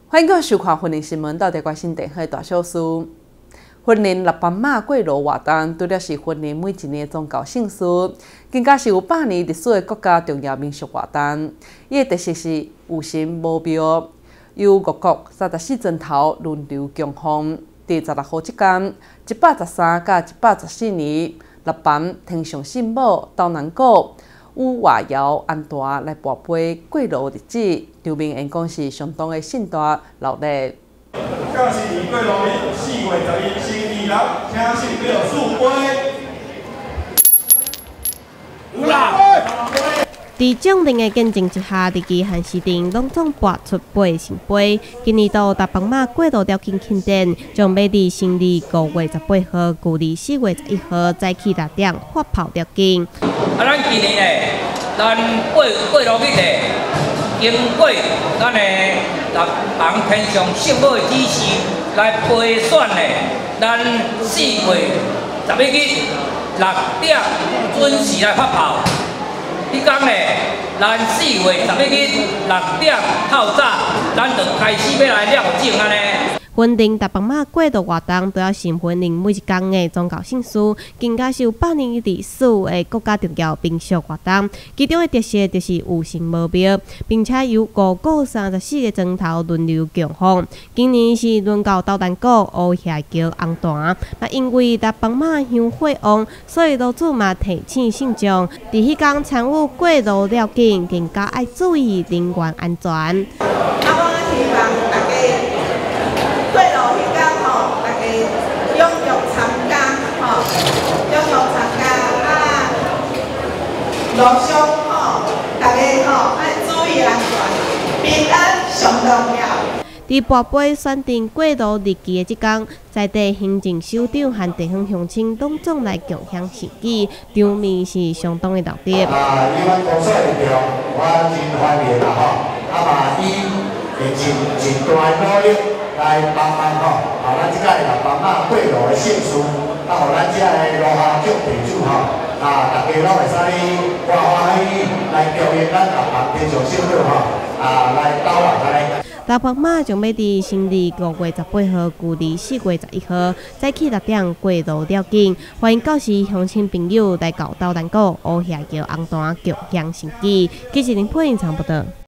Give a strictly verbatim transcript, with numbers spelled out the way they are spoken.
欢迎各位收看《婚姻新闻》，到底关心电视大小事。婚姻六斑马过路活动，除了是婚姻每一年的宗教盛事，更加是有百年历史的国家重要民俗活动。伊的特色是有神无庙，由五国三十四尊头轮流供奉。第十六号这天，一百十三甲一百十四年，六斑天上圣母斗南国。有外窑安大来跋杯过路日子，场面应讲是相当的盛大热烈。 甲是年过农历四月十一星期六，请圣庙四杯。有啦！ 在众人的见证之下，日期和时定拢总拔出八圣杯。今年度大斑马过路条件庆典，将要伫新历五月十八号，旧历四月十一号早起六点发炮条件。 啊，咱今年咧，咱过过路日咧，经过咱的六红天上圣母的指示来陪选咧，咱四月十一日六点准时来发炮。迄天咧，咱四月十一日六点透早，咱就开始要来了证安尼。 婚姻大斑马过路活动，主要是婚姻每一天的宗教盛事，更加是有百年历史的国家重要民俗活动。其中的特色就是有神无庙，并且由五国三十四个庄头轮流供奉。今年是轮到斗南国乌霞桥红坛，那因为大斑马香火旺，所以老祖嘛提醒信众，伫迄天参与过路了境，更加要注意人员安全。 过路迄天吼，大家踊跃参加吼，踊跃参加啊！路上吼，大家吼要注意安全，平安上重要。 伫跋杯选定过路日期的即天，在地行政首长和地方乡亲拢总来共享盛举，场面是相当的热烈。 啊，以阮公司的力量，我真欢迎啦吼，啊嘛伊会尽尽大努力。来帮忙吼，啊，咱即个六斑马过路的盛事，啊，互咱遮个路下族地主吼，啊，大家拢会使欢欢喜喜来供应咱六斑天上圣母吼，啊，来斗人安尼。 大斑马将要伫新历五月十八号，旧历四月十一号，早起六点过路了境。欢迎到时乡亲朋友来到斗南国乌霞桥红坛共享盛举。记者林佩英长报道。